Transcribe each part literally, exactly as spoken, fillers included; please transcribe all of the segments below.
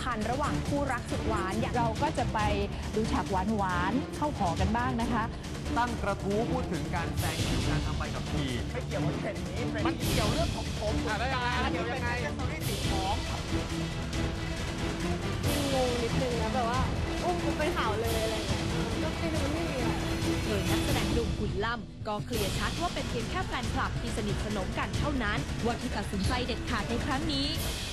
พันธ์ระหว่างคู่รักสุดหวานอย่างเราก็จะไปดูฉากหวานๆเข้าหอกันบ้างนะคะตั้งกระทู้พูดถึงการแซงคิวการทำใบขับขี่ไม่เกี่ยวกับเทรนนี้มันเกี่ยวเรื่องของผมอะไรอะไรเกี่ยวยังไงสตอรี่ติดของงงนิดนึงนะแบบว่าอุ้มกูเป็นข่าวเลยอะไรอย่างเงี้ยก็คือมันไม่มีอะไรโดยนักแสดงหนุ่มหุ่นล่ำก็เคลียร์ชัดว่าเป็นเพียงแค่แฟนคลับที่สนิทสนมกันเท่านั้นว่าที่ตัดสินใจเด็ดขาดในครั้งนี้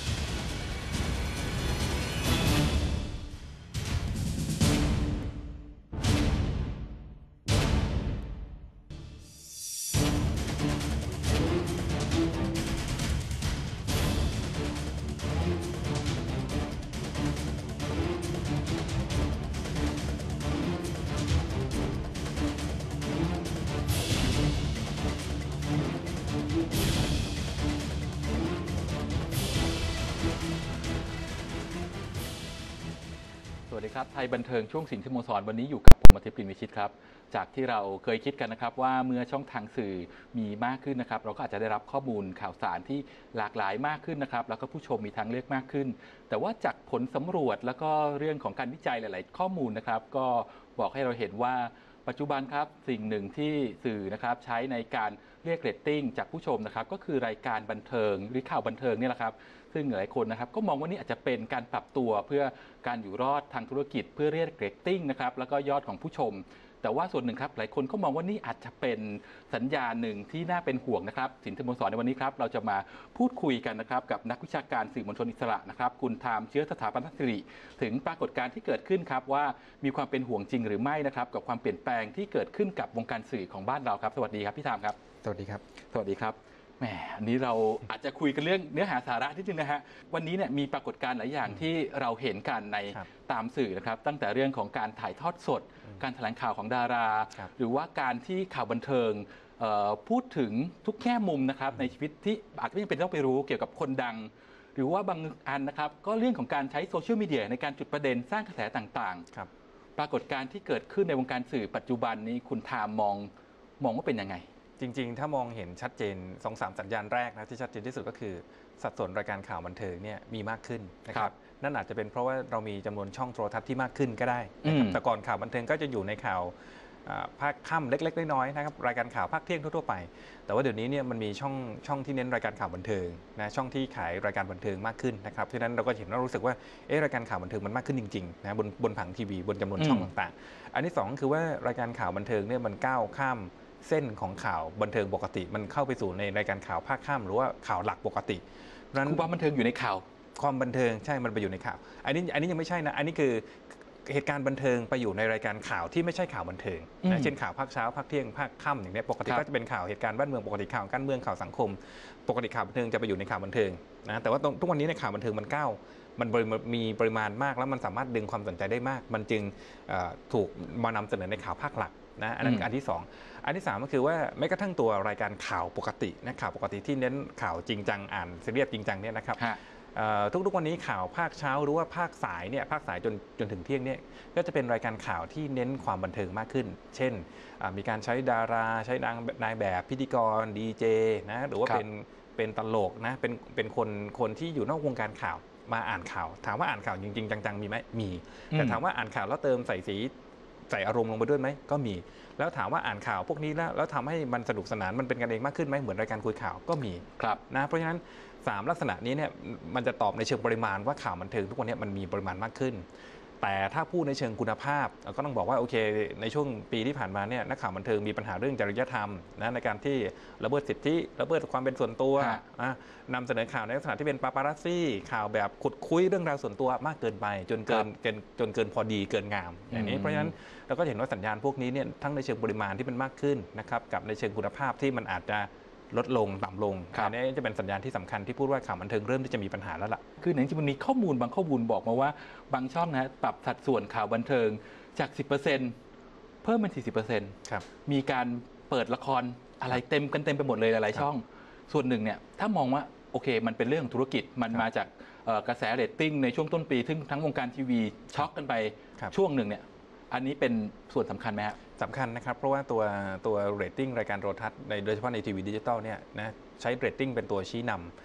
สวัสดีครับไทยบันเทิงช่วงสินสโมสรวันนี้อยู่กับผมอาทิตย์ กลิ่นวิชิตครับจากที่เราเคยคิดกันนะครับว่าเมื่อช่องทางสื่อมีมากขึ้นนะครับเราก็อาจจะได้รับข้อมูลข่าวสารที่หลากหลายมากขึ้นนะครับแล้วก็ผู้ชมมีทางเลือกมากขึ้นแต่ว่าจากผลสำรวจแล้วก็เรื่องของการวิจัยหลายๆข้อมูลนะครับก็บอกให้เราเห็นว่าปัจจุบันครับสิ่งหนึ่งที่สื่อนะครับใช้ในการเรียกเรตติ้งจากผู้ชมนะครับก็คือรายการบันเทิงหรือข่าวบันเทิงนี่แหละครับซึ่งหลายคนนะครับก็มองว่านี่อาจจะเป็นการปรับตัวเพื่อการอยู่รอดทางธุรกิจเพื่อเรียกเรตติ้งนะครับแล้วก็ยอดของผู้ชมแต่ว่าส่วนหนึ่งครับหลายคนก็มองว่านี่อาจจะเป็นสัญญาณหนึ่งที่น่าเป็นห่วงนะครับสินสโมสรในวันนี้ครับเราจะมาพูดคุยกันนะครับกับนักวิชาการสื่อมวลชนอิสระนะครับคุณไทม์เชื้อสถาปนสิริถึงปรากฏการณ์ที่เกิดขึ้นครับว่ามีความเป็นห่วงจริงหรือไม่นะครับกับความเปลี่ยนแปลงที่เกิดขึ้นกับวงการสื่อของบ้านเราครับสวัสดีครับพี่ไทม์ครับสวัสดีครับสวัสดีครับแหมอันนี้เราอาจจะคุยกันเรื่องเนื้อหาสาระนิดนึงนะฮะวันนี้เนี่ยมีปรากฏการณ์หลายอย่างที่เราเห็นกันในตามสื่อนะครับตั้งแต่เรื่องของการถ่ายทอดสดการแถลงข่าวของดาราหรือว่าการที่ข่าวบันเทิงพูดถึงทุกแง่มุมนะครับในชีวิตที่อาจจะไม่จำเป็นต้องไปรู้เกี่ยวกับคนดังหรือว่าบางอันนะครับก็เรื่องของการใช้โซเชียลมีเดียในการจุดประเด็นสร้างกระแสต่างๆปรากฏการณ์ที่เกิดขึ้นในวงการสื่อปัจจุบันนี้คุณไทม์มองมองว่าเป็นยังไงจริงๆถ้ามองเห็นชัดเจน สองสาม สัญญาณแรกนะที่ชัดเจนที่สุดก็คือสัดส่วนรายการข่าวบันเทิงเนี่ยมีมากขึ้นนะครับนั่นอาจจะเป็นเพราะว่าเรามีจำนวนช่องโทรทัศน์ที่มากขึ้นก็ได้นะครับแต่ก่อนข่าวบันเทิงก็จะอยู่ในข่าวภาคค่ำเล็กๆน้อยๆนะครับรายการข่าวภาคเที่ยงทั่วๆไปแต่ว่าเดี๋ยวนี้เนี่ยมันมีช่องช่องที่เน้นรายการข่าวบันเทิงนะช่องที่ขายรายการบันเทิงมากขึ้นนะครับเพราะฉะนั้นเราก็เห็นว่ารู้สึกว่าเออรายการข่าวบันเทิงมันมากขึ้นจริงๆนะบนบนผังทีวีบนจำนวนช่องต่างๆอันที่สองคือว่ารายการข่าวบันเทิงเนี่ยมันก้าวข้ามเส้นของข่าวบันเทิงปกติมันเข้าไปสู่ในรายการข่าวภาคค่ำหรือว่าข่าวหลักปกตินั้นความบันเทิงอยู่ในข่าวความบันเทิงใช่มันไปอยู่ในข่าวอันนี้อันนี้ยังไม่ใช่นะอันนี้คือเหตุการณ์บันเทิงไปอยู่ในรายการข่าวที่ไม่ใช่ข่าวบันเทิงนะเช่นข่าวภาคเช้าภาคเที่ยงภาคค่ำอย่างนี้ปกติก็จะเป็นข่าวเหตุการณ์บ้านเมืองปกติข่าวการเมืองข่าวสังคมปกติข่าวบันเทิงจะไปอยู่ในข่าวบันเทิงนะแต่ว่าทุกวันนี้ในข่าวบันเทิงมันก้าวมันมีปริมาณมากแล้วมันสามารถดึงความสนใจได้มากมันจึงถูกมานำเสนอในข่าวภาคหลักนะอันนั้นอันที่สองอันที่สามก็คือว่าแม้กระทั่งตัวรายการข่าวปกตินะข่าวปกติที่เน้นข่าวจริงจังอ่านซีเรียสจริงจังเนี่ยนะครับทุกๆวันนี้ข่าวภาคเช้าหรือว่าภาคสายเนี่ยภาคสายจนจนถึงเที่ยงเนี่ยก็จะเป็นรายการข่าวที่เน้นความบันเทิงมากขึ้นเช่นมีการใช้ดาราใช้นายแบบพิธีกรดีเจนะหรือว่าเป็นเป็นตลกนะเป็นเป็นคนคนที่อยู่นอกวงการข่าวมาอ่านข่าวถามว่าอ่านข่าวจริงๆจังๆมีไหมมีแต่ถามว่าอ่านข่าวแล้วเติมใส่สีใส่อารมณ์ลงไปด้วยไหมก็มีแล้วถามว่าอ่านข่าวพวกนี้แล้วแล้วทำให้มันสนุกสนานมันเป็นกันเองมากขึ้นไหมเหมือนรายการคุยข่าวก็มีครับนะเพราะฉะนั้นสามลักษณะนี้เนี่ยมันจะตอบในเชิงปริมาณว่าข่าวบันเทิงทุกวันนี้มันมีปริมาณมากขึ้นแต่ถ้าพูดในเชิงคุณภาพก็ต้องบอกว่าโอเคในช่วงปีที่ผ่านมาเนี่ยนักข่าวบันเทิงมีปัญหาเรื่องจริยธรรมนะในการที่ละเมิดสิทธิละเมิดความเป็นส่วนตัวนำเสนอข่าวในลักษณะที่เป็นปาปารัสซี่ข่าวแบบขุดคุยเรื่องราวส่วนตัวมากเกินไปจนเกินจนเกินพอดีเกินงามอย่างนี้เพราะฉะนั้นเราก็เห็นว่าสัญญาณพวกนี้เนี่ยทั้งในเชิงปริมาณที่มันมากขึ้นนะครับกับในเชิงคุณภาพที่มันอาจจะลดลงต่ำลงอันนี้จะเป็นสัญญาณที่สำคัญที่พูดว่าข่าวบันเทิงเริ่มที่จะมีปัญหาแล้วล่ะคือในที่มันมีข้อมูลบางข้อมูลบอกมาว่าบางช่องนะปรับสัดส่วนข่าวบันเทิงจาก สิบเปอร์เซ็นต์ เพิ่มเป็น สี่สิบเปอร์เซ็นต์ครับมีการเปิดละครอะไรเต็มกันเต็มไปหมดเลยหลายช่องส่วนหนึ่งเนี่ยถ้ามองว่าโอเคมันเป็นเรื่องธุรกิจมันมาจากกระแสเรตติ้งในช่วงต้นปีซึ่งทั้งวงการทีวีช็อกกันไปช่วงหนึ่งเนี่ยอันนี้เป็นส่วนสำคัญไหมครับสำคัญนะครับเพราะว่าตัวตัวเรตติ้งรายการโทรทัศน์ในโดยเฉพาะในทีวีดิจิตอลเนี่ยนะใช้เรตติ้งเป็นตัวชี้นำ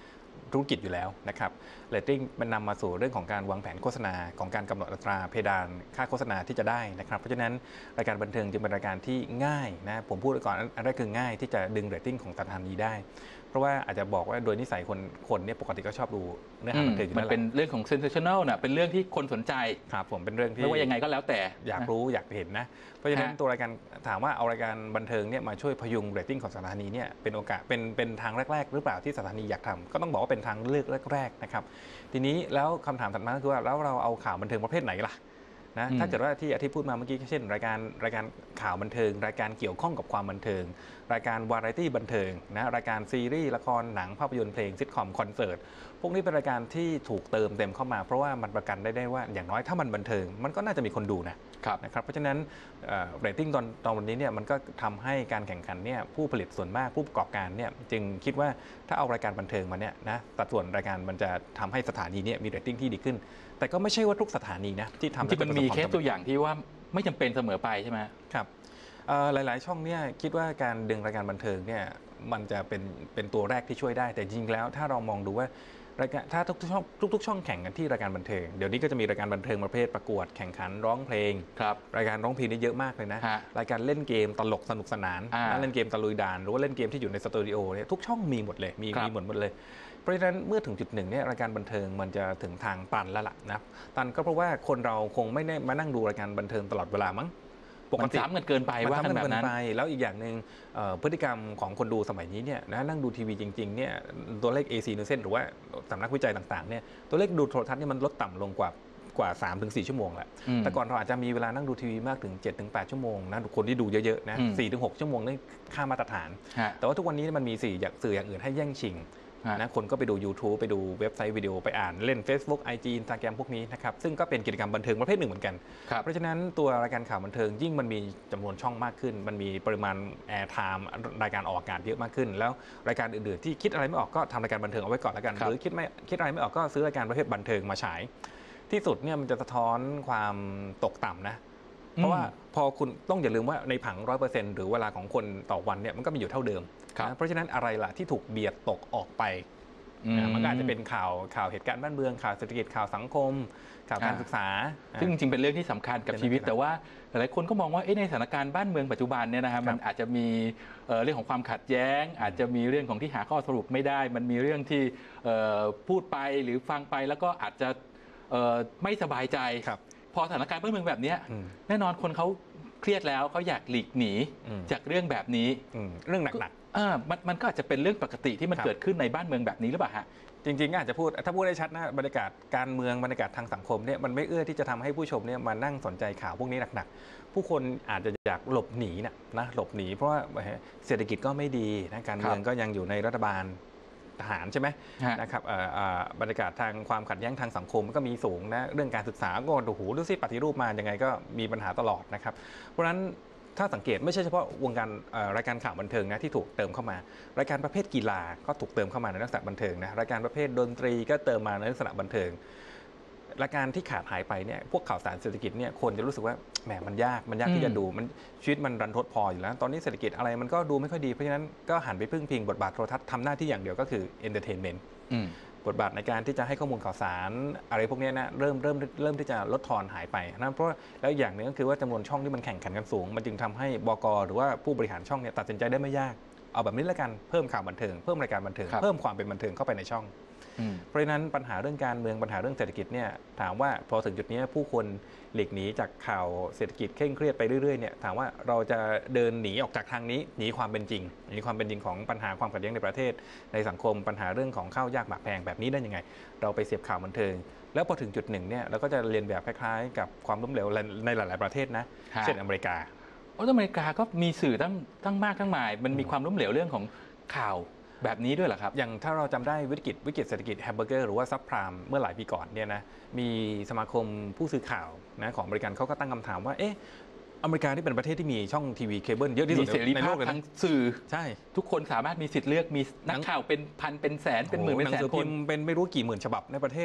ธุรกิจอยู่แล้วนะครับเรตติ้งมันนำมาสู่เรื่องของการวางแผนโฆษณาของการกำหนดอัตราเพดานค่าโฆษณาที่จะได้นะครับเพราะฉะนั้นรายการบันเทิงจึงเป็นรายการที่ง่ายนะผมพูดก่อนอันแรกคือง่ายที่จะดึงเรตติ้งของสถานีได้เพราะว่าอาจจะบอกว่าโดยนิสัยคนคนเนี่ยปกติก็ชอบดูเนื้อหาบันเทิงอยู่มัแล้วนเป็นเรื่องของ sensational น่ะเป็นเรื่องที่คนสนใจครับผมเป็นเรื่องที่ไม่ว่ายังไงก็แล้วแต่อยากรู้อยากเห็นนะเพราะฉะนั้นฮะตัวรายการถามว่าเอารายการบันเทิงเนี่ยมาช่วยพยุงเรตติ้งของสถานีเนี่ยเป็นโอกาสเป็นเป็นทางแรกๆหรือเปล่าที่สถานีอยากทำก็ต้องบอกว่าเป็นทางเลือกแรกๆนะครับทีนี้แล้วคำถามถัดมาก็คือว่าแล้วเราเอาข่าวบันเทิงประเภทไหนล่ะนะถ้าเกิดว่าที่อาทิตย์พูดมาเมื่อกี้เช่นรายการรายการข่าวบันเทิงรายการเกี่ยวข้องกับความบันเทิงรายการวาไรตี้บันเทิงนะรายการซีรีส์ละครหนังภาพยนตร์เพลงซิทคอมคอนเสิร์ตพวกนี้เป็นรายการที่ถูกเติมเต็มเข้ามาเพราะว่ามันประกันได้ได้ว่าอย่างน้อยถ้ามันบันเทิงมันก็น่าจะมีคนดูนะครับนะครับเพราะฉะนั้นเรตติ้งตอนตอนวันนี้เนี่ยมันก็ทำให้การแข่งขันเนี่ยผู้ผลิตส่วนมากผู้ประกอบการเนี่ยจึงคิดว่าถ้าเอารายการบันเทิงมาเนี่ยนะสัดส่วนรายการมันจะทำให้สถานีเนี่ยมีเรตติ้งที่ดีขึ้นแต่ก็ไม่ใช่ว่าทุกสถานีนะที่ทำที่มันมีเคสตัวอย่างที่ว่าไม่จำเป็นเสมอไปใช่ไหมครับหลายๆช่องเนี่ยคิดว่าการดึงรายการบันเทิงเนี่ยมันจะเป็นเป็นตัวแรกที่ช่วยได้แต่จริงๆแล้วถ้าเรามองดูว่ารายการถ้าทุกๆช่องทุกๆช่องแข่งกันที่รายการบันเทิงเดี๋ยวนี้ก็จะมีรายการบันเทิงประเภทประกวดแข่งขันร้องเพลงรายการร้องเพลงนี่เยอะมากเลยนะรายการเล่นเกมตลกสนุกสนานเล่นเกมตะลุยด่านหรือว่าเล่นเกมที่อยู่ในสตูดิโอเนี่ยทุกช่องมีหมดเลยมีมีหมดหมดเลยเพราะฉะนั้นเมื่อถึงจุดหนึ่งเนี่ยรายการบันเทิงมันจะถึงทางตันแล้วล่ะนะตันก็เพราะว่าคนเราคงไม่ได้มานั่งดูรายการบันเทิงตลอดเวลามั้งปกติซ้ำกันเกินไปว่ากันแบบนั้นแล้วอีกอย่างหนึ่งพฤติกรรมของคนดูสมัยนี้เนี่ยนะนั่งดูทีวีจริงๆเนี่ยตัวเลข เอ ซี Nielsen หรือว่าสำนักวิจัยต่างๆเนี่ยตัวเลขดูโทรทัศน์นี่มันลดต่ำลงกว่ากว่า สามถึงสี่ ชั่วโมงแหละแต่ก่อนเราอาจจะมีเวลานั่งดูทีวีมากถึง เจ็ดถึงแปด ชั่วโมงนะคนที่ดูเยอะๆนะ สี่ถึงหก ชั่วโมงนี่ค่ามาตรฐานแต่ว่าทุกวันนี้มันมีสื่ออย่างสื่ออย่างอื่นให้แย่งชิงนะคนก็ไปดู YouTube ไปดูเว็บไซต์วิดีโอไปอ่านเล่น Facebook ไอ จี Instagram พวกนี้นะครับซึ่งก็เป็นกิจกรรมบันเทิงประเภทหนึ่งเหมือนกันเพราะฉะนั้นตัวรายการข่าวบันเทิงยิ่งมันมีจำนวนช่องมากขึ้นมันมีปริมาณแอร์ไทม์รายการออกอากาศเยอะมากขึ้นแล้วรายการอื่นๆที่คิดอะไรไม่ออกก็ทำรายการบันเทิงเอาไว้ก่อนแล้วกันหรือคิดไม่คิดอะไรไม่ออกก็ซื้อรายการประเภทบันเทิงมาฉายที่สุดเนี่ยมันจะสะท้อนความตกต่ำนะเพราะว่าพอคุณต้องอย่าลืมว่าในผัง ร้อยเปอร์เซ็นต์ หรือเวลาของคนต่อวันเนี่ยมันก็มีอยู่เท่าเดิมเพราะฉะนั้นอะไรล่ะที่ถูกเบียดตกออกไปมันก็อาจจะเป็นข่าวข่าวเหตุการณ์บ้านเมืองข่าวเศรษฐกิจข่าวสังคมข่าวการศึกษาซึ่งจริงๆเป็นเรื่องที่สำคัญกับชีวิตแต่ว่าหลายคนก็มองว่าในสถานการณ์บ้านเมืองปัจจุบันเนี่ยนะครับมันอาจจะมีเรื่องของความขัดแย้งอาจจะมีเรื่องของที่หาข้อสรุปไม่ได้มันมีเรื่องที่พูดไปหรือฟังไปแล้วก็อาจจะไม่สบายใจพอสถานการณ์บ้านเมืองแบบนี้แน่นอนคนเขาเครียดแล้วเขาอยากหลีกหนีจากเรื่องแบบนี้เรื่องหนักๆมันมันก็อาจจะเป็นเรื่องปกติที่มันเกิดขึ้นในบ้านเมืองแบบนี้หรือเปล่าฮะจริงๆอาจจะพูดถ้าพูดได้ชัดนะบรรยากาศการเมืองบรรยากาศทางสังคมเนี่ยมันไม่เอื้อที่จะทำให้ผู้ชมเนี่ยมานั่งสนใจข่าวพวกนี้หนักๆผู้คนอาจจะอยากหลบหนีนะนะหลบหนีเพราะว่าเศรษฐกิจก็ไม่ดีนะการเมืองก็ยังอยู่ในรัฐบาลทหารใช่ไหมนะครับบรรยากาศทางความขัดแย้งทางสังคมก็มีสูงนะเรื่องการศึกษาก็โอ้โหดูสิปฏิรูปมายังไงก็มีปัญหาตลอดนะครับเพราะฉะนั้นถ้าสังเกตไม่ใช่เฉพาะวงการรายการข่าวบันเทิงนะที่ถูกเติมเข้ามารายการประเภทกีฬาก็ถูกเติมเข้ามาในลักษณะบันเทิงนะรายการประเภทดนตรีก็เติมมาในลักษณะบันเทิงรายการที่ขาดหายไปเนี่ยพวกข่าวสารเศรษฐกิจเนี่ยคนจะรู้สึกว่าแหมมันยากมันยากที่จะดูมันชีวิตมันรันทดพออยู่แล้วตอนนี้เศรษฐกิจอะไรมันก็ดูไม่ค่อยดีเพราะฉะนั้นก็หันไปพึ่งพิงบทบาทโทรทัศน์ทำหน้าที่อย่างเดียวก็คือเอนเตอร์เทนเมนต์บทบาทในการที่จะให้ข้อมูลข่าวสารอะไรพวกนี้นะเริ่มเริ่มเริ่มที่จะลดทอนหายไปนะเพราะแล้วอย่างหนึ่งก็คือว่าจำนวนช่องที่มันแข่งขันกันสูงมันจึงทำให้บก.หรือว่าผู้บริหารช่องเนี่ยตัดสินใจได้ไม่ยากเอาแบบนี้แล้วกันเพิ่มข่าวบันเทิงเพิ่มรายการบันเทิงเพิ่มความเป็นบันเทิงเข้าไปในช่องเพราะฉะนั้นปัญหาเรื่องการเมืองปัญหาเรื่องเศรษฐกิจเนี่ยถามว่าพอถึงจุดนี้ผู้คนหลีกหนีจากข่าวเศรษฐกิจเคร่งเครียดไปเรื่อยๆเนี่ยถามว่าเราจะเดินหนีออกจากทางนี้หนีความเป็นจริงหนีความเป็นจริงของปัญหาความขัดแย้งในประเทศในสังคมปัญหาเรื่องของข้าวยากหมากแพงแบบนี้ได้ยังไงเราไปเสพข่าวบันเทิงแล้วพอถึงจุดหนึ่งเนี่ยเราก็จะเรียนแบบคล้ายๆกับความล้มเหลวในหลายๆประเทศนะเช่นอเมริกาอเมริกาก็มีสื่อตั้งตั้งมากตั้งหมายมันมีความล้มเหลวเรื่องของข่าวแบบนี้ด้วยเหรอครับอย่างถ้าเราจำได้วิกฤตวิกฤตเศรษฐกิจแฮมเบอร์เกอร์หรือว่าซับไพรม์เมื่อหลายปีก่อนเนี่ยนะมีสมาคมผู้สื่อข่าวนะของอเมริกันเขาก็ตั้งคำถามว่าเอ๊ะอเมริกาที่เป็นประเทศที่มีช่องทีวีเคเบิลเยอะที่สุดในโลกเลยนะสื่อใช่ทุกคนสามารถมีสิทธิ์เลือกมีนักข่าวเป็นพันเป็นแสนเป็นหมื่นเป็นแสนคนเป็นไม่รู้กี่หมื่นฉบับในประเทศ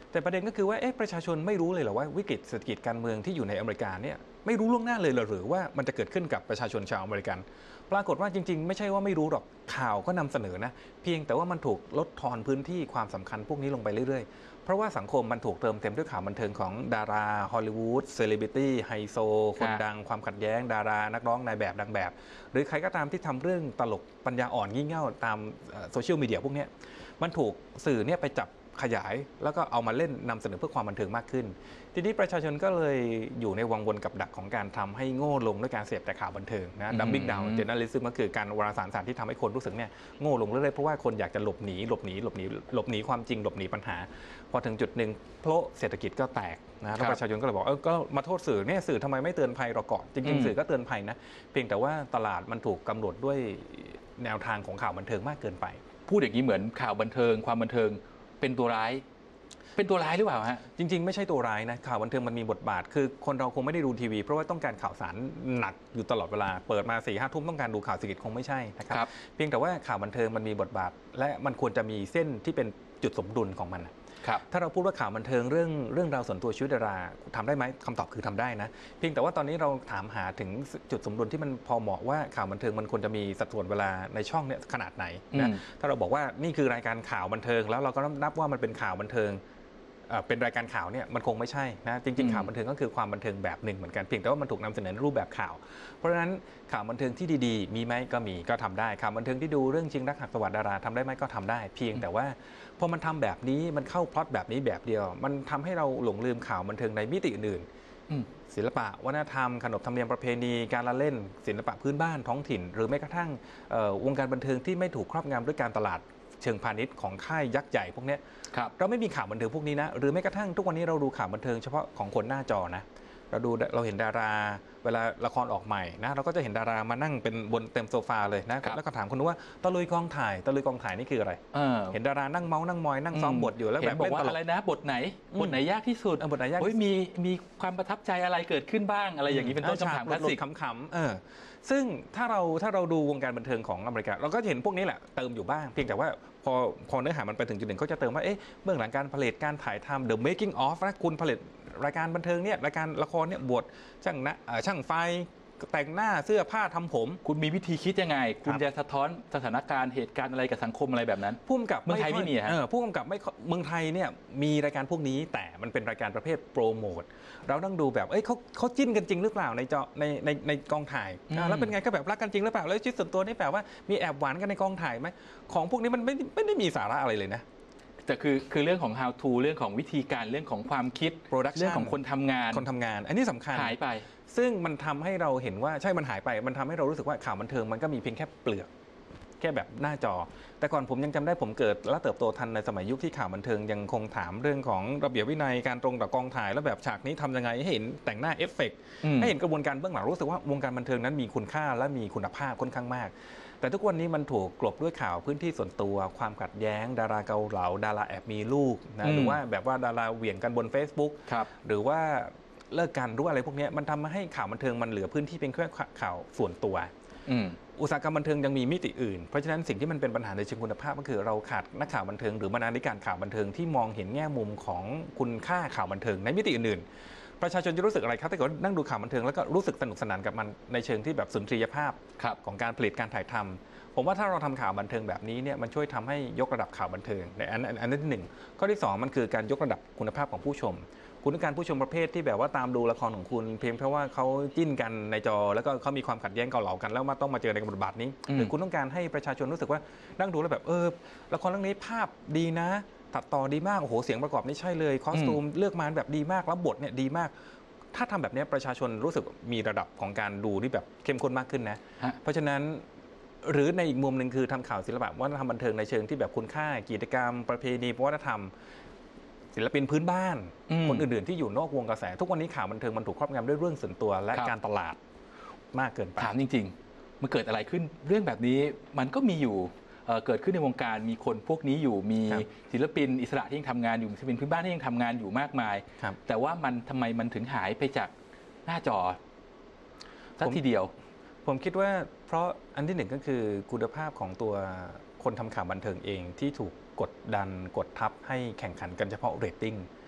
แต่ประเด็นก็คือว่าเอ๊ะประชาชนไม่รู้เลยเหรอว่าวิกฤตเศรษฐกิจการเมืองที่อยู่ในอเมริกาเนี่ยไม่รู้ล่วงหน้าเลยหรือว่ามันจะเกิดขึ้นกับประชาชนชาวอเมริกันปรากฏว่าจริงๆไม่ใช่ว่าไม่รู้หรอกข่าวก็นำเสนอนะเพียงแต่ว่ามันถูกลดทอนพื้นที่ความสำคัญพวกนี้ลงไปเรื่อยๆเพราะว่าสังคมมันถูกเติมเต็มด้วยข่าวบันเทิงของดาราฮอลลีวูดเซเลบริตี้ไฮโซคนดังความขัดแย้งดารานักร้องนายแบบดังแบบหรือใครก็ตามที่ทำเรื่องตลกปัญญาอ่อนงี่เง่าตามโซเชียลมีเดียพวกนี้มันถูกสื่อเนี่ยไปจับขยายแล้วก็เอามาเล่นนำเสนอเพื่อความบันเทิงมากขึ้นทีนี้ประชาชนก็เลยอยู่ในวังวนกับดักของการทำให้โง่ลงด้วยการเสพแต่ข่าวบันเทิงนะดัมบิ้งดาวน์เจเนอเรลิซึมก็คือการวารสารสารที่ทำให้คนรู้สึกเนี่ยโง่ลงเรื่อยๆเพราะว่าคนอยากจะหลบหนีหลบหนีหลบหนีหลบหนีความจริงหลบหนีปัญหาพอถึงจุดหนึ่งเพราะเศรษฐกิจก็แตกนะแล้วประชาชนก็เลยบอกเออก็มาโทษสื่อเนี่ยสื่อทำไมไม่เตือนภัยเราก่อนจริงๆสื่อก็เตือนภัยนะเพียงแต่ว่าตลาดมันถูกกำหนดด้วยแนวทางของข่าวบันเทิงมากเกินไปพูดอย่างนี้เหมือนข่าวบันเทิงความบันเทิงเป็นตัวร้ายเป็นตัวร้ายหรือเปล่าฮะจริงๆไม่ใช่ตัวร้ายนะข่าวบันเทิงมันมีบทบาทคือคนเราคงไม่ได้ดูทีวีเพราะว่าต้องการข่าวสารหนักอยู่ตลอดเวลาเปิดมาสี่ห้าทุ่มต้องการดูข่าวเศรษฐกิจคงไม่ใช่นะครับเพียงแต่ว่าข่าวบันเทิงมันมีบทบาทและมันควรจะมีเส้นที่เป็นจุดสมดุลของมันถ้าเราพูดว่าข่าวบันเทิงเรื่องเรื่องราวส่วนตัวชีวิตดาราทำได้ไหมคำตอบคือทำได้นะเพียงแต่ว่าตอนนี้เราถามหาถึงจุดสมดุลที่มันพอเหมาะว่าข่าวบันเทิงมันควรจะมีสัดส่วนเวลาในช่องเนี่ยขนาดไหนนะถ้าเราบอกว่านี่คือรายการข่าวบันเทิงแล้วเราก็นับว่ามันเป็นข่าวบันเทิงเป็นรายการข่าวเนี่ยมันคงไม่ใช่นะจริงๆข่าวบันเทิงก็คือความบันเทิงแบบหนึ่งเหมือนกันเพียงแต่ว่ามันถูกนำเสนอในรูปแบบข่าวเพราะฉะนั้นข่าวบันเทิงที่ดีๆมีไหมก็มีก็ทำได้ข่าวบันเทิงที่ดูเรื่องจริงรักหักสวัสดิ์ดาราทำได้ไหมก็ทำได้เพียงแต่ว่าพอมันทำแบบนี้มันเข้าพล็อตแบบนี้แบบเดียวมันทำให้เราหลงลืมข่าวบันเทิงในมิติอื่นๆศิลปะวัฒนธรรมขนบธรรมเนียมประเพณีการละเล่นศิลปะพื้นบ้านท้องถิ่นหรือแม้กระทั่งวงการบันเทิงที่ไม่ถูกครอบงำด้วยการตลาดเชิงพาณิชย์ของค่ายยักษ์ใหญ่พวกนี้เราไม่มีข่าวบันเทิงพวกนี้นะหรือแม้กระทั่งทุกวันนี้เราดูข่าวบันเทิงเฉพาะของคนหน้าจอนะเราดูเราเห็นดาราเวลาละครออกใหม่นะเราก็จะเห็นดารามานั่งเป็นบนเต็มโซฟาเลยนะแล้วก็ถามคนนู้ว่าตะลุยกองถ่ายตะลุยกองถ่ายนี่คืออะไรเห็นดารานั่งเมานั่งมอยนั่งซ้อมบทอยู่แล้วแบบบอกว่าอะไรนะบทไหนบทไหนยากที่สุดบทไหนยากมีมีความประทับใจอะไรเกิดขึ้นบ้างอะไรอย่างนี้เป็นต้นคำถามคลาสสิกขำๆเออซึ่งถ้าเราถ้าเราดูวงการบันเทิงของอเมริกาเราก็เห็นพวกนี้แหละเติมอยู่บ้างเพียงแต่ว่าพอพอเนื้อหามันไปถึงจุดหนึ่งเขาจะเติมว่าเอ๊ะเบื้องหลังการผลิตการถ่ายทำ the making of นะคุณผลิตรายการบันเทิงเนี่ยรายการละครเนี่ยบทช่างนะช่างไฟแต่งหน้าเสื้อผ้าทำผมคุณมีวิธีคิดยังไงคุณจะสะท้อนสถานการณ์เหตุการณ์อะไรกับสังคมอะไรแบบนั้นผู้กำกับเมืองไทยไม่มีฮะผู้กำกับไม่เมืองไทยเนี่ยมีรายการพวกนี้แต่มันเป็นรายการประเภทโปรโมทเราต้องดูแบบเอ้ยเขาเขาจิ้นกันจริงหรือเปล่าในจอในในในกองถ่ายแล้วเป็นไงก็แบบรักกันจริงหรือเปล่าแล้วชีวิตส่วนตัวนี่แปลว่ามีแอบหวานกันในกองถ่ายไหมของพวกนี้มันไม่ไม่ได้มีสาระอะไรเลยนะแต่คือคือเรื่องของ how to เรื่องของวิธีการเรื่องของความคิด production เรื่องของคนทำงานคนทำงานอันนี้สำคัญหายไปซึ่งมันทำให้เราเห็นว่าใช่มันหายไปมันทำให้เรารู้สึกว่าข่าวบันเทิงมันก็มีเพียงแค่เปลือกแค่แบบหน้าจอแต่ก่อนผมยังจำได้ผมเกิดและเติบโตทันในสมัยยุคที่ข่าวบันเทิงยังคงถามเรื่องของระเบียบวินัยการตรงต่อกองถ่ายแล้วแบบฉากนี้ทำยังไงให้เห็นแต่งหน้าเอฟเฟกต์ให้เห็นกระบวนการเบื้องหลังรู้สึกว่าวงการบันเทิงนั้นมีคุณค่าและมีคุณภาพค่อนข้างมากแต่ทุกวันนี้มันถูกกลบด้วยข่าวพื้นที่ส่วนตัวความขัดแย้งดาราเกาเหลาดาราแอบมีลูกนะหรือว่าแบบว่าดาราเหวี่ยงกันบน Facebook หรือว่าเลิกกันรู้อะไรพวกนี้มันทำให้ข่าวบันเทิงมันเหลือพื้นที่เป็นแค่ข่าวส่วนตัวอุตสาหกรรมบันเทิงยังมีมิติอื่นเพราะฉะนั้นสิ่งที่มันเป็นปัญหาในเชิงคุณภาพก็คือเราขาดนักข่าวบันเทิงหรือบรรณาธิการข่าวบันเทิงที่มองเห็นแง่มุมของคุณค่าข่าวบันเทิงในมิติอื่นๆประชาชนจะรู้สึกอะไรครับถ้าเกิดนั่งดูข่าวบันเทิงแล้วก็รู้สึกสนุกสนานกับมันในเชิงที่แบบสุนทรียภาพของการผลิตการถ่ายทำผมว่าถ้าเราทำข่าวบันเทิงแบบนี้เนี่ยมันช่วยทำให้ยกระดับข่าวบันเทิงในอันอันนั้นที่หนึ่งข้อที่สองมันคือการยกระดับคุณภาพของผู้ชมคุณต้องการผู้ชมประเภทที่แบบว่าตามดูละครของคุณเพียงเพราะว่าเขาจิ้นกันในจอแล้วก็เขามีความขัดแย้งเกาเหลากันแล้วมาต้องมาเจอในบทบาทนี้หรือคุณต้องการให้ประชาชนรู้สึกว่านั่งดูแล้วแบบเออละครเรื่องนี้ภาพดีนะตัดต่อดีมากโอ้โหเสียงประกอบนี่ใช่เลยคอสตูมเลือกมาแบบดีมากแล้วบทเนี่ยดีมากถ้าทำแบบนี้ประชาชนรู้สึกมีระดับของการดูที่แบบเข้มข้นมากขึ้นนะเพราะฉะนั้นหรือในอีกมุมหนึ่งคือทำข่าวศิลปะวัฒนธรรมบันเทิงในเชิงที่แบบคุณค่ากิจกรรมประเพณีวัฒนธรรมศิลปินพื้นบ้านคนอื่นๆที่อยู่นอกวงกระแสทุกวันนี้ข่าวบันเทิงมันถูกครอบงำด้วยเรื่องส่วนตัวและการตลาดมากเกินไปถามจริงๆมันเกิดอะไรขึ้นเรื่องแบบนี้มันก็มีอยู่เกิดขึ้นในวงการมีคนพวกนี้อยู่มีศิลปินอิสระที่ยังทำงานอยู่ศิลปินพื้นบ้านที่ยังทำงานอยู่มากมายแต่ว่ามันทำไมมันถึงหายไปจากหน้าจอสักทีเดียวผมคิดว่าเพราะอันที่หนึ่งก็คือคุณภาพของตัวคนทำข่าวบันเทิงเองที่ถูกกดดันกดทับให้แข่งขันกันเฉพาะเรตติ้ง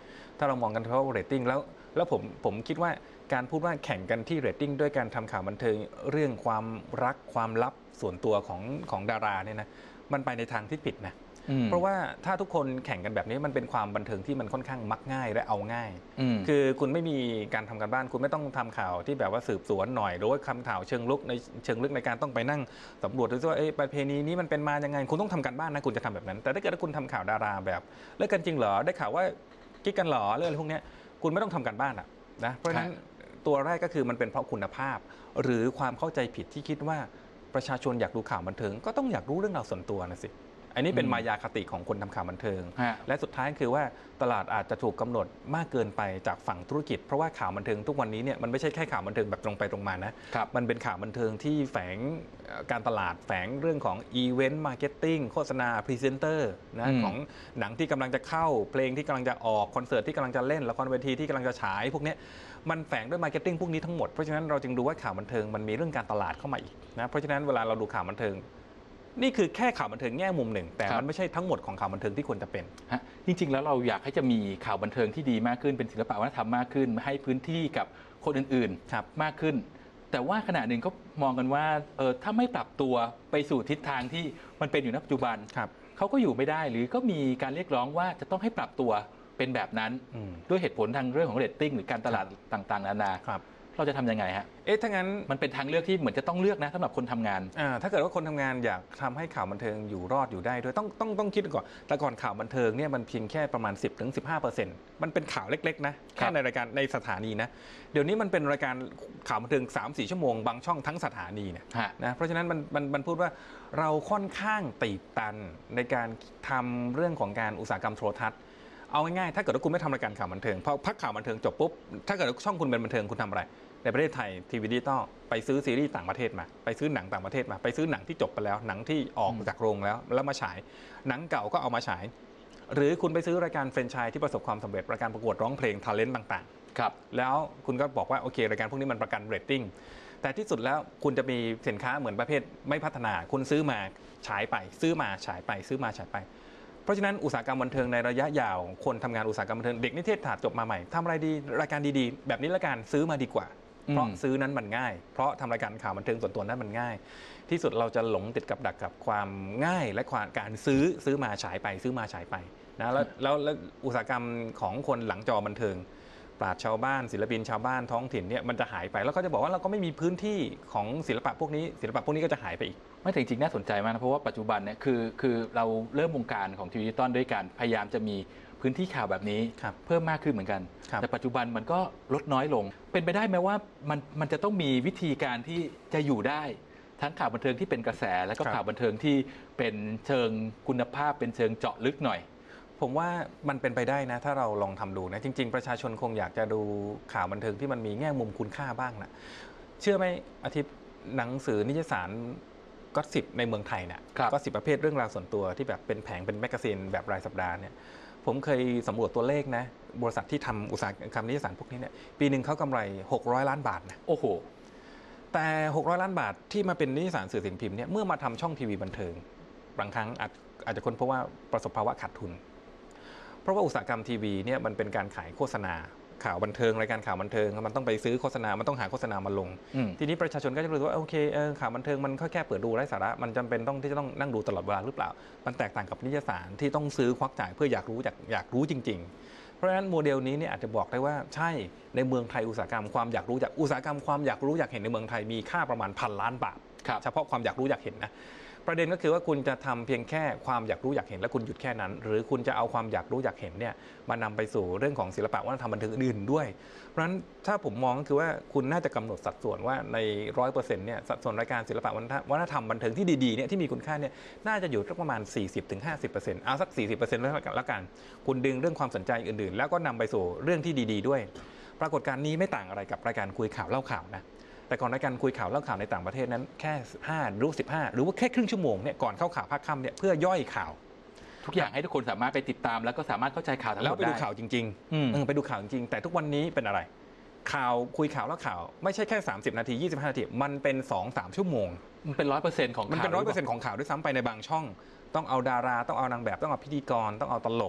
ถ้าเรามองกันเฉพาะเรตติ้งแล้วแล้วผมผมคิดว่าการพูดว่าแข่งกันที่เรตติ้งด้วยการทำข่าวบันเทิงเรื่องความรักความลับส่วนตัวของของดาราเนี่ยนะมันไปในทางที่ผิดนะเพราะว่าถ้าทุกคนแข่งกันแบบนี้มันเป็นความบันเทิงที่มันค่อนข้างมักง่ายและเอาง่ายคือคุณไม่มีการทำการบ้านคุณไม่ต้องทำข่าวที่แบบว่าสืบสวนหน่อยหรือว่าคำข่าวเชิงลึกในเชิงลึกในการต้องไปนั่งสำรวจดูว่าประเพณีนี้มันเป็นมายังไงคุณต้องทำการบ้านนะคุณจะทำแบบนั้นแต่ถ้าเกิดคุณทำข่าวดาราแบบเลิกกันจริงเหรอได้ข่าวว่ากิ๊กกันเหรอเรื่องอะไรพวกนี้คุณไม่ต้องทำการบ้านอ่ะนะเพราะฉะนั้นตัวแรกก็คือมันเป็นเพราะคุณภาพหรือความเข้าใจผิดที่คิดว่าประชาชนอยากดูข่าวบันเทิงก็ต้องอยากรู้เรื่องราวส่วนตัวนะสิอันนี้เป็นมายาคติของคนทำข่าวบันเทิงและสุดท้ายคือว่าตลาดอาจจะถูกกำหนดมากเกินไปจากฝั่งธุรกิจเพราะว่าข่าวบันเทิงทุกวันนี้เนี่ยมันไม่ใช่แค่ข่าวบันเทิงแบบตรงไปตรงมานะมันเป็นข่าวบันเทิงที่แฝงการตลาดแฝงเรื่องของอีเวนต์มาร์เก็ตติ้งโฆษณาพรีเซนเตอร์นะของหนังที่กำลังจะเข้าเพลงที่กำลังจะออกคอนเสิร์ตที่กำลังจะเล่นละครเวทีที่กำลังจะฉายพวกนี้มันแฝงด้วยมาร์เก็ตติ้งพวกนี้ทั้งหมดเพราะฉะนั้นเราจึงดูว่าข่าวบันเทิงมันมีเรื่องการตลาดเข้ามาอีกนะเพราะฉะนั้นเวลาเราดูข่าวบันเทิงนี่คือแค่ข่าวบันเทิงแง่มุมหนึ่งแต่มันไม่ใช่ทั้งหมดของข่าวบันเทิงที่ควรจะเป็นจริงๆแล้วเราอยากให้จะมีข่าวบันเทิงที่ดีมากขึ้นเป็นศิลปะวัฒนธรรมมากขึ้นให้พื้นที่กับคนอื่นๆมากขึ้นแต่ว่าขณะหนึ่งก็มองกันว่าเออถ้าไม่ปรับตัวไปสู่ทิศทางที่มันเป็นอยู่ในปัจจุบันเขาก็อยู่ไม่ได้หรือก็มีการเรียกร้องว่าจะต้องให้ปรับตัวเป็นแบบนั้นด้วยเหตุผลทางเรื่องของเรตติ้งหรือการตลาดต่างๆนานาเราจะทำยังไงฮะเอ๊ะถ้างั้นมันเป็นทางเลือกที่เหมือนจะต้องเลือกนะสำหรับคนทำงานอ่าถ้าเกิดว่าคนทำงานอยากทำให้ข่าวบันเทิงอยู่รอดอยู่ได้ด้วยต้องต้องต้องคิดก่อนแต่ก่อนข่าวบันเทิงเนี่ยมันเพียงแค่ประมาณ สิบถึงสิบห้าเปอร์เซ็นต์ มันเป็นข่าวเล็กๆนะแค่ในรายการในสถานีนะเดี๋ยวนี้มันเป็นรายการข่าวบันเทิง สามสี่ ชั่วโมงบางช่องทั้งสถานีเนี่ยนะเพราะฉะนั้นมันมันมันพูดว่าเราค่อนข้างตีบตันในการทำเรื่องของการอุตสาหกรรมโทรทัศน์เอาง่ายๆถ้าเกิดว่าคุณไม่ทำรายการข่าวบันเทิงพอพักข่าวบันเทิงจบปุ๊บถ้าเกิดช่องคุณเป็นบันเทิงคุณทำอะไรในประเทศไทยทีวีดิจิตอลไปซื้อซีรีส์ต่างประเทศมาไปซื้อหนังต่างประเทศมาไปซื้อหนังที่จบไปแล้วหนังที่ออกจากโรงแล้วแล้วมาฉายหนังเก่าก็เอามาฉายหรือคุณไปซื้อรายการแฟรนไชส์ที่ประสบความสำเร็จรายการประกวดร้องเพลงทาเลนต์ต่างๆครับแล้วคุณก็บอกว่าโอเครายการพวกนี้มันประกันเรตติ้งแต่ที่สุดแล้วคุณจะมีสินค้าเหมือนประเภทไม่พัฒนาคุณซื้อมาฉายไปซื้อมาฉายไปซื้อมาฉายไปเพราะฉะนั้นอุตสาหกรรมบันเทิงในระยะยาวคนทำงานอุตสาหกรรมบันเทิงเด็กนิเทศศาสตร์จบมาใหม่ทำอะไรดีรายการดีๆแบบนี้ละกันซื้อมาดีกว่าเพราะซื้อนั้นมันง่ายเพราะทำรายการข่าวบันเทิงส่วนตัวนั้นมันง่ายที่สุดเราจะหลงติดกับดักกับความง่ายและความการซื้อซื้อมาฉายไปซื้อมาฉายไปนะแล้วแล้วอุตสาหกรรมของคนหลังจอบันเทิงปราชญ์ชาวบ้านศิลปินชาวบ้านท้องถิ่นเนี่ยมันจะหายไปแล้วก็จะบอกว่าเราก็ไม่มีพื้นที่ของศิลปะพวกนี้ศิลปะพวกนี้ก็จะหายไปอีกไม่แต่จริงๆน่าสนใจมากนะเพราะว่าปัจจุบันเนี่ยคือคือเราเริ่มวงการของทีวีดิจิตอลด้วยการพยายามจะมีพื้นที่ข่าวแบบนี้เพิ่มมากขึ้นเหมือนกันแต่ปัจจุบันมันก็ลดน้อยลงเป็นไปได้ไหมว่ามันมันจะต้องมีวิธีการที่จะอยู่ได้ทั้งข่าวบันเทิงที่เป็นกระแสแล้วก็ข่าวบันเทิงที่เป็นเชิงคุณภาพเป็นเชิงเจาะลึกหน่อยผมว่ามันเป็นไปได้นะถ้าเราลองทำดูนะจริงๆประชาชนคงอยากจะดูข่าวบันเทิงที่มันมีแง่มุมคุณค่าบ้างนะเชื่อไหมอาทิตย์หนังสือนิตยสารก็สิบในเมืองไทยเนี่ยก็สิบประเภทเรื่องราวส่วนตัวที่แบบเป็นแผงเป็นแมกกาซีนแบบรายสัปดาห์เนี่ยผมเคยสำรวจตัวเลขนะบริษัทที่ทำอุตสาหกรรมนิตยสารพวกนี้เนี่ยปีหนึ่งเขากำไรหกร้อยล้านบาทนะโอ้โหแต่หกร้อยล้านบาทที่มาเป็นนิตยสารสื่อสิ่งพิมพ์เนี่ยเมื่อมาทำช่องทีวีบันเทิงบางครั้งอาจอาจจะค้นพบว่าประสบภาวะขาดทุนเพราะว่าอุตสาหกรรมทีวีเนี่ยมันเป็นการขายโฆษณาข่าวบันเทิงรายการข่าวบันเทิงมันต้องไปซื้อโฆษณามันต้องหาโฆษณามาลงทีนี้ประชาชนก็จะรู้ว่าโอเคข่าวบันเทิงมันแค่เปิดดูไร้สาระมันจำเป็นต้องที่จะต้องนั่งดูตลอดเวลาหรือเปล่ามันแตกต่างกับนิตยสารที่ต้องซื้อควักจ่ายเพื่ออยากรู้อยากอยากรู้จริงๆเพราะฉะนั้นโมเดลนี้เนี่ยอาจจะบอกได้ว่าใช่ในเมืองไทยอุตสาหกรรมความอยากรู้จากอุตสาหกรรมความอยากรู้อยากเห็นในเมืองไทยมีค่าประมาณพันล้านบาทเฉพาะความอยากรู้อยากเห็นนะประเด็นก็คือว่าคุณจะทำเพียงแค่ความอยากรู้อยากเห็นและคุณหยุดแค่นั้นหรือคุณจะเอาความอยากรู้อยากเห็นเนี่ยมานำไปสู่เรื่องของศิลปะวัฒนธรรมบันเทิงอื่นด้วยเพราะฉะนั้นถ้าผมมองก็คือว่าคุณน่าจะกำหนดสัดส่วนว่าในร้อยเปอร์เซ็นต์เนี่ยสัดส่วนรายการศิลปะวัฒนธรรมบันเทิงที่ดีๆเนี่ยที่มีคุณค่าเนี่ยน่าจะอยู่สักประมาณ สี่สิบถึงห้าสิบเปอร์เซ็นต์ เอาสัก สี่สิบเปอร์เซ็นต์ แล้วกันคุณดึงเรื่องความสนใจอื่นๆแล้วก็นำไปสู่เรื่องที่ดีๆด้วยปรากฏการณ์นี้ไม่ต่างอะไรกับรายการคุยข่าวเล่าข่าวนะแต่ก่อนรายการคุยข่าวเล่าข่าวในต่างประเทศนั้นแค่ห้าหรือสิบห้าหรือว่าแค่ครึ่งชั่วโมงเนี่ยก่อนเข้าข่าวภาคค่ำเนี่ยเพื่อย่อยข่าวทุกอย่างให้ทุกคนสามารถไปติดตามแล้วก็สามารถเข้าใจข่าวทั้งหมดได้แล้วไปดูข่าวจริงๆไปดูข่าวจริงๆแต่ทุกวันนี้เป็นอะไรข่าวคุยข่าวเล่าข่าวไม่ใช่แค่สามสิบนาทียี่สิบห้านาทีมันเป็น สองถึงสาม ชั่วโมงมันเป็น ร้อยเปอร์เซ็นต์ ของมันเป็น ร้อยเปอร์เซ็นต์ ของข่าวด้วยซ้ำไปในบางช่องต้องเอาดาราต้องเอานางแบบต้องเอาพิธีกรต้องเอาตลก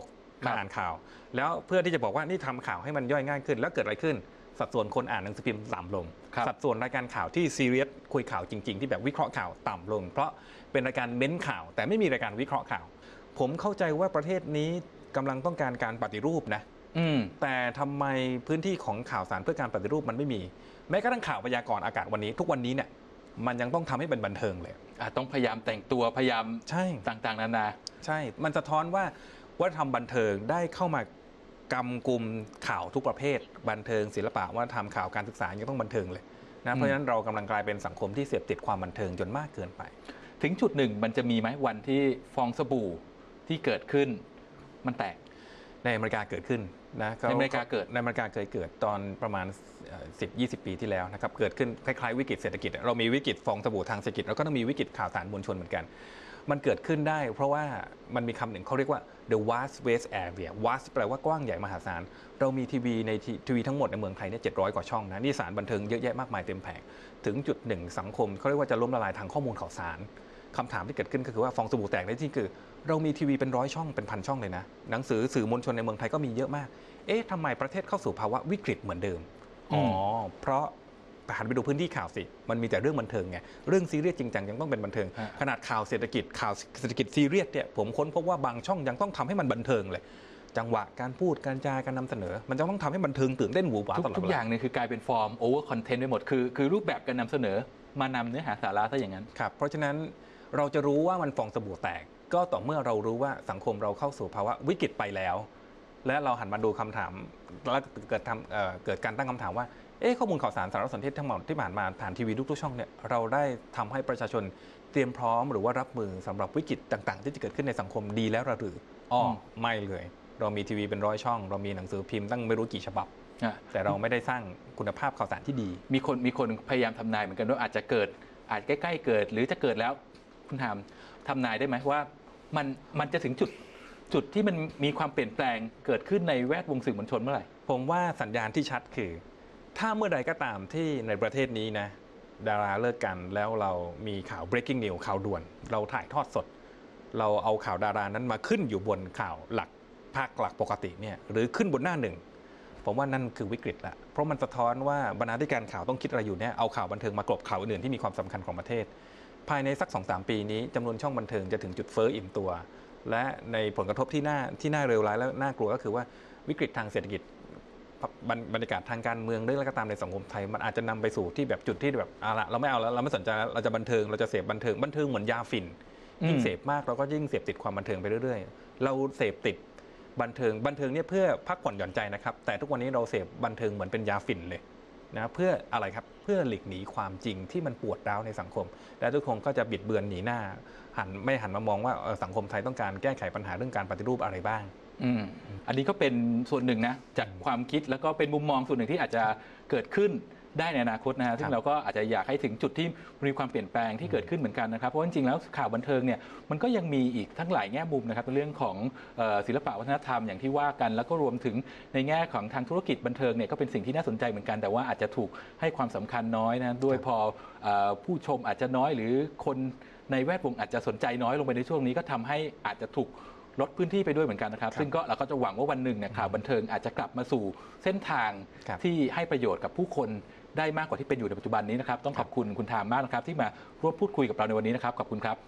มาอ่านข่าว แล้วเพื่อที่จะบอกว่านี่ทำข่าวให้มันย่อยง่ายขึ้นแล้วเกิดอะไรขึ้นสัดส่วนคนอ่านหนังสือพิมพ์ต่ำลงสัดส่วนรายการข่าวที่ซีเรียสคุยข่าวจริงๆที่แบบวิเคราะห์ข่าวต่ำลงเพราะเป็นรายการเม้นข่าวแต่ไม่มีรายการวิเคราะห์ข่าวผมเข้าใจว่าประเทศนี้กำลังต้องการการปฏิรูปนะแต่ทำไมพื้นที่ของข่าวสารเพื่อการปฏิรูปมันไม่มีแม้กระทั่งข่าวพยากรณ์อากาศวันนี้ทุกวันนี้เนี่ยมันยังต้องทำให้เป็นบันเทิงเลยต้องพยายามแต่งตัวพยายามใช่ต่างๆนานาใช่มันสะท้อนว่าวัฒนธรรมบันเทิงได้เข้ามากำกุมข่าวทุกประเภทบันเทิงศิลปะวัฒนธรรมข่าวการศึกษายังต้องบันเทิงเลยนะเพราะฉะนั้นเรากำลังกลายเป็นสังคมที่เสพติดความบันเทิงจนมากเกินไปถึงจุดหนึ่งมันจะมีไหมวันที่ฟองสบู่ที่เกิดขึ้นมันแตกในอเมริกาเกิดขึ้นนะในอเมริกาเกิดในอเมริกาเคยเกิดตอนประมาณ สิบถึงยี่สิบ ปีที่แล้วนะครับเกิดขึ้นคล้ายๆวิกฤตเศรษฐกิจเรามีวิกฤตฟองสบู่ทางเศรษฐกิจเราก็ต้องมีวิกฤตข่าวสารมวลชนเหมือนกันมันเกิดขึ้นได้เพราะว่ามันมีคำหนึ่งเขาเรียกว่า the vast waste area vast แปลว่ากว้างใหญ่มหาศาลเรามีทีวีในทีวีทั้งหมดในเมืองไทยเนี่ยเจ็ดร้อยกว่าช่องนะนี่สารบันเทิงเยอะแยะมากมายเต็มแผงถึงจุดหนึ่งสังคมเขาเรียกว่าจะล้มละลายทางข้อมูลข่าวสารคำถามที่เกิดขึ้นก็คือว่าฟองสบู่แตกในที่คือเรามีทีวีเป็นร้อยช่องเป็นพันช่องเลยนะหนังสือสื่อมวลชนในเมืองไทยก็มีเยอะมากเอ๊ะทำไมประเทศเข้าสู่ภาวะวิกฤตเหมือนเดิมอ๋อเพราะหันไปดูพื้นที่ข่าวสิมันมีแต่เรื่องบันเทิงไงเรื่องซีเรียสจริงจังยังต้องเป็นบันเทิงขนาดข่าวเศรษฐกิจข่าวเศรษฐกิจซีเรียสเนี่ยผมค้นพบว่าบางช่องยังต้องทำให้มันบันเทิงเลยจังหวะการพูดการจาการนำเสนอมันจะต้องทำให้บันเทิงตื่นเต้นหวือหวาตลอดเวลาทุกอย่างเนี่ยคือกลายเป็นฟอร์มโอเวอร์คอนเทนต์ไปหมดคือคือรูปแบบการนำเสนอมานำเนื้อหาสาระซะอย่างนั้นครับเพราะฉะนั้นเราจะรู้ว่ามันฟองสบู่แตกก็ต่อเมื่อเรารู้ว่าสังคมเราเข้าสู่ภาวะวิกฤตไปแล้วและเราหันมาดูคำถามแล้วเกิดทำเอ่อเกิดการตั้งคำถามว่าเอ๊ะข้อมูลข่าวสารสารสนเทศทั้งหมดที่ผ่านมาผ่านทีวีทุกๆช่องเนี่ยเราได้ทำให้ประชาชนเตรียมพร้อมหรือว่ารับมือสำหรับวิกฤตต่างๆที่จะเกิดขึ้นในสังคมดีแล้วหรืออ๋อไม่เลยเรามีทีวีเป็นร้อยช่องเรามีหนังสือพิมพ์ตั้งไม่รู้กี่ฉบับแต่เราไม่ได้สร้างคุณภาพข่าวสารที่ดีมีคนมีคนพยายามทำนายเหมือนกันว่าอาจจะเกิดอาจใกล้ๆเกิดหรือจะเกิดแล้วคุณถามทำนายได้ไหมว่ามันมันจะถึงจุดจุดที่มันมีความเปลี่ยนแปลงเกิดขึ้นในแวดวงสื่อมวลชนเมื่อไหร่ผมว่าสัญญาณที่ชัดคือถ้าเมื่อใดก็ตามที่ในประเทศนี้นะดาราเลิกกันแล้วเรามีข่าว breaking news ข่าวด่วนเราถ่ายทอดสดเราเอาข่าวดารานั้นมาขึ้นอยู่บนข่าวหลักภาคหลักปกติเนี่ยหรือขึ้นบนหน้าหนึ่งผมว่านั่นคือวิกฤตละเพราะมันสะท้อนว่าบรรณาธิการข่าวต้องคิดอะไรอยู่เนี่ยเอาข่าวบันเทิงมากลบข่าวอื่นที่มีความสำคัญของประเทศภายในสัก สองถึงสาม ปีนี้จำนวนช่องบันเทิงจะถึงจุดเฟ้ออิ่มตัวและในผลกระทบที่น่าที่น่าเลวร้ายและน่ากลัวก็คือว่าวิกฤตทางเศรษฐกิจบรรยากาศทางการเมืองเรื่องอะไรก็ตามในสังคมไทยมันอาจจะนำไปสู่ที่แบบจุดที่แบบเอาละเราไม่เอาแล้วเราไม่สนใจเราจะบันเทิงเราจะเสพบันเทิงบันเทิงเหมือนยาฝิ่นยิ่งเสพมากเราก็ยิ่งเสพติดความบันเทิงไปเรื่อยๆเราเสพติดบันเทิงบันเทิงเนี่ยเพื่อพักผ่อนหย่อนใจนะครับแต่ทุกวันนี้เราเสพบันเทิงเหมือนเป็นยาฝิ่นเลยนะเพื่ออะไรครับเพื่อหลีกหนีความจริงที่มันปวดร้าวในสังคมและทุกคนก็จะบิดเบือนหนีหน้าหันไม่หันมามองว่าสังคมไทยต้องการแก้ไขปัญหาเรื่องการปฏิรูปอะไรบ้างอืมอันนี้ก็เป็นส่วนหนึ่งนะจากความคิดแล้วก็เป็นมุมมองส่วนหนึ่งที่อาจจะเกิดขึ้นได้ในอนาคตนะฮะซึ่งเราก็อาจจะอยากให้ถึงจุดที่มีความเปลี่ยนแปลงที่เกิดขึ้นเหมือนกันนะครับเพราะจริงๆแล้วข่าวบันเทิงเนี่ยมันก็ยังมีอีกทั้งหลายแง่มุมนะครับในเรื่องของศิลปะวัฒนธรรมอย่างที่ว่ากันแล้วก็รวมถึงในแง่ของทางธุรกิจบันเทิงเนี่ยก็เป็นสิ่งที่น่าสนใจเหมือนกันแต่ว่าอาจจะถูกให้ความสำคัญน้อยนะด้วยพอผู้ชมอาจจะน้อยหรือคนในแวดวงอาจจะสนใจน้อยลงไปในช่วงนี้ก็ทำให้อาจจะถูกลดพื้นที่ไปด้วยเหมือนกันนะครับซึ่งก็เราก็จะหวังว่าวันหนึ่งเนี่ยข่าวบันเทิงอาจจะกลับมาสู่เส้นทางที่ให้ประโยชน์กับผู้คนได้มากกว่าที่เป็นอยู่ในปัจจุบันนี้นะครับต้องขอบคุณคุณธามมากนะครับที่มาร่วมพูดคุยกับเราในวันนี้นะครับขอบคุณครับ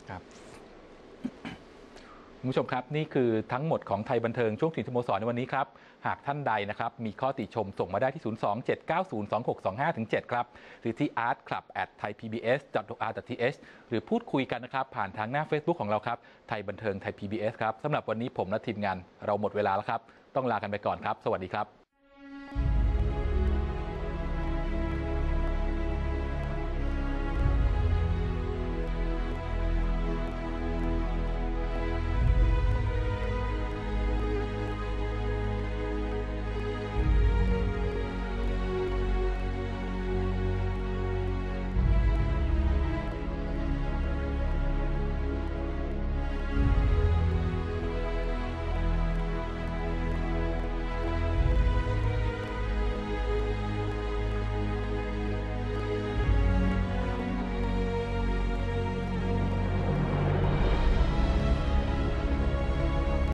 คุณผู้ชมครับนี่คือทั้งหมดของไทยบันเทิงช่วงถิ่นสโมสรในวันนี้ครับหากท่านใดนะครับมีข้อติชมส่งมาได้ที่ ศูนย์ สอง เจ็ด เก้า ศูนย์ สอง หก สอง ห้า เจ็ด ครับหรือที่ อาร์ตคลับ แอท ไทยพีบีเอส ดอท โอ อาร์ ดอท ที เอช หรือพูดคุยกันนะครับผ่านทางหน้า Facebook ของเราครับไทยบันเทิงไทย พี บี เอส ครับสำหรับวันนี้ผมและทีมงานเราหมดเวลาแล้วครับต้องลากันไปก่อนครับสวัสดีครับ